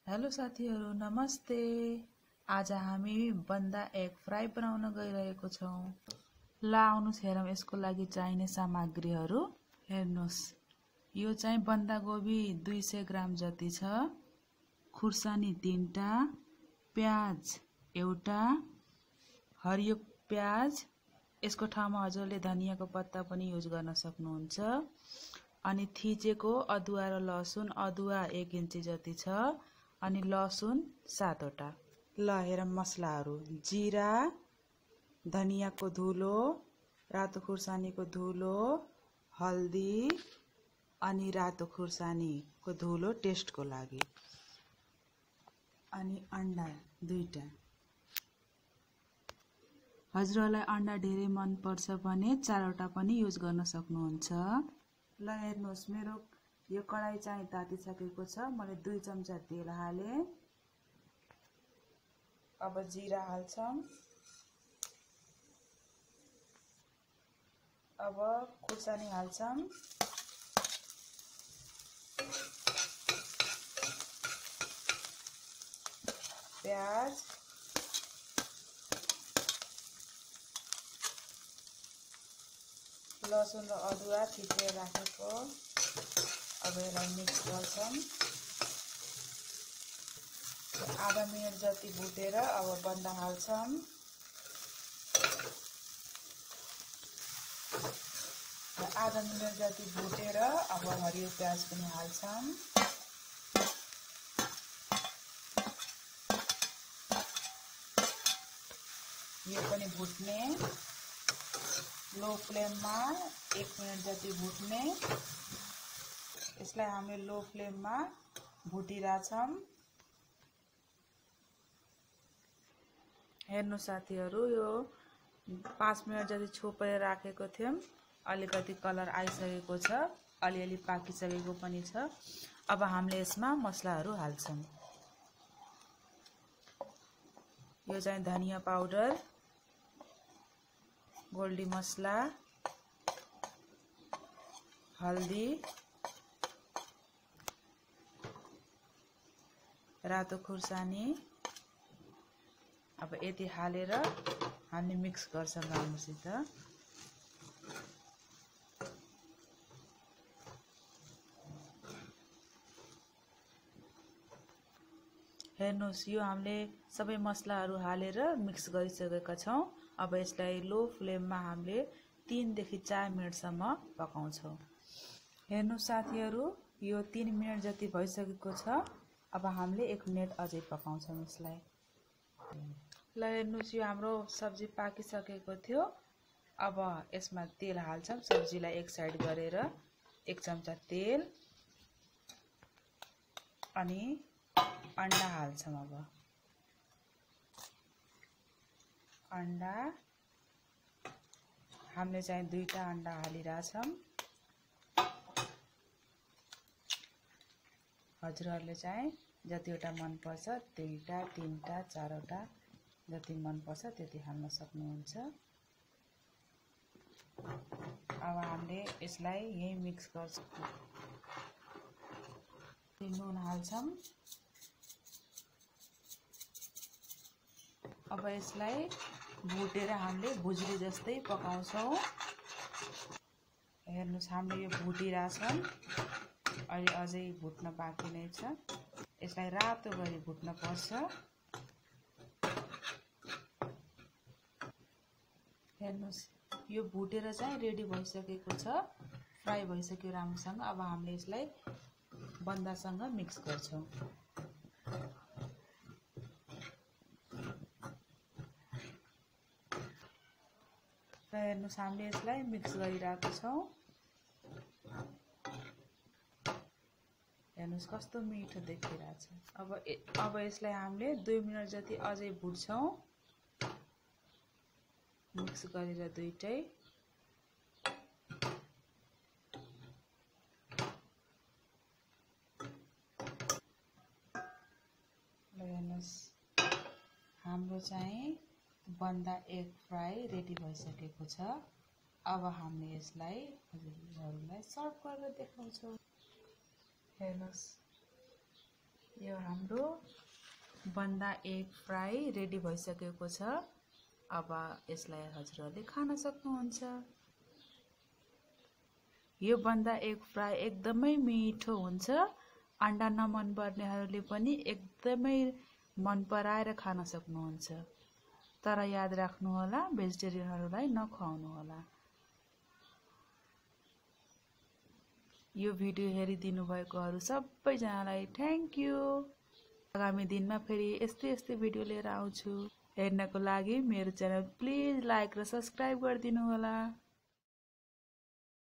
Hello साथीहरू, नमस्ते। आज हामी बन्दा एग फ्राई बनाउन गइरहेको छौं। ल आउनुस् हेरौँ यसको लागि चाहिने सामग्रीहरू। हेर्नुस्, यो चाहिँ बन्दागोभी 200 ग्राम जति छ, खुर्सानी 3टा, प्याज एउटा, हरियो प्याज, यसको ठाउँमा हजुरले धनियाको पत्ता पनि युज गर्न सक्नुहुन्छ। अनि थिचेको अदुवा र लसुन, अदुवा 1 इन्ची जति छ, अनि लसुन 7वटा। ल हेरौँ मसलाहरू। जिरा, धनियाको धुलो, रातो खुर्सानीको धुलो, हल्दी अनि रातो खुर्सानीको धुलो टेस्टको लागि, अनि अन्डा 2टा। हजुरहरूलाई अन्डा धेरै मन पर्छ भने 4वटा पनि युज गर्न सक्नुहुन्छ। ल हेर्नुहोस्, मेरो यो कडाई चाहिँ तातिसकेको छ। मैले 2 चम्चा तेल हाले। अब जिरा हाल्छौं। अब खुर्सानी हाल्छौं। प्याज, लसुन र अदुवा थिचेर राखेको। अब यसलाई मिक्स गर्छौं। आधा मिनट जति भुटेर अब बन्दा हाल्छौं। आधा मिनट जति भुटेर अब हरियो प्याज पनि हाल्छौं। यो पनि भुट्ने, लो फ्लेममा 1 मिनट जति भुट्ने। यसलाई हामीले लो फ्लेममा भुटिरहेछौं। हेर्नु साथीहरू, यो 5 मिनट जति छोपेर राखेको थियौं। अलिकति कलर आइसकेको छ, अलिअलि पाकिसकेको पनि छ। अब हामीले यसमा मसलाहरू हाल्छौं। यो चाहिँ धनिया पाउडर, गोल्डी मसला, हल्दी, रातो खुर्सानी। अब यति हालेर हामी मिक्स गर्छौं राम्रोसित। हेर्नुस्, यो हामीले सबै मसलाहरू हालेर मिक्स गरिसकेका छौं। अब यसलाई लो फ्लेममा हामीले 3 देखि 4 मिनटसम्म पकाउँछौं। हेर्नु साथीहरू, यो 3 मिनट जति भइसकेको छ। अब हामीले 1 मिनट अझै पकाउँछौं यसलाई। ल हेर्नुस्, यो हाम्रो सब्जी पाकिसकेको थियो। अब यसमा तेल हाल्छौं। सब्जीलाई एक साइड गरेर 1 चम्चा तेल, अनि अन्डा हाल्छौं। अब अन्डा हामीले चाहिँ 2टा अन्डा हालिरहेछौं। हजुरहरूले चाहिँ जतिवटा मन पर्छ 2टा, 3टा, 4वटा जति मन पर्छ त्यति हाल्न सक्नुहुन्छ। अब हामीले यसलाई यही मिक्स गर्छौं। नुन हाल्छौं। अब यसलाई भुटेर हामीले भुज्री जस्तै पकाउँछौं। हेर्नुस्, हामीले यो भुटिरहेछौं। अहिले अझै भुट्न बाँकी नै छ। यसलाई रातो गरी भुट्न पर्छ। हेर्नुस्, यो भुटेर चाहिँ रेडी भइसकेको छ, फ्राई भइसक्यो राम्रोसँग। अब हामीले यसलाई बन्दासँग मिक्स गर्छौं। र हेर्नुस्, हामीले यसलाई मिक्स गरिरहेको छौं। हेर्नुस् कस्तो मिठो देखिरहेछ। अब यसलाई हामीले 2 मिनट जति अझै भुट्छौं, मिक्स गरेर दुईटै। हेर्नुस्, हाम्रो चाहिँ बन्दा एग फ्राई रेडी भइसकेको छ। अब हामीले यसलाई हजुरहरूलाई सर्भ गरेर देखाउँछौं। हेर्नुस्, यो हाम्रो बन्दा एग फ्राई रेडी भइसकेको छ। अब यसलाई हजुरहरूले खान सक्नुहुन्छ। यो बन्दा एग फ्राई एकदमै मिठो हुन्छ। अन्डा नमन पर्नेहरूले पनि एकदमै मन पराएर खान सक्नुहुन्छ। तर याद राख्नुहोला, भेजिटेरियनहरूलाई नखुवाउनु होला। यो भिडियो हेरिदिनु भएकोहरू सबैजनालाई थ्याङ्क यू। आगामी दिनमा फेरि यस्तै भिडियो लिएर आउँछु। हेर्नको लागि मेरो च्यानल प्लिज लाइक र सब्स्क्राइब गरिदिनु होला।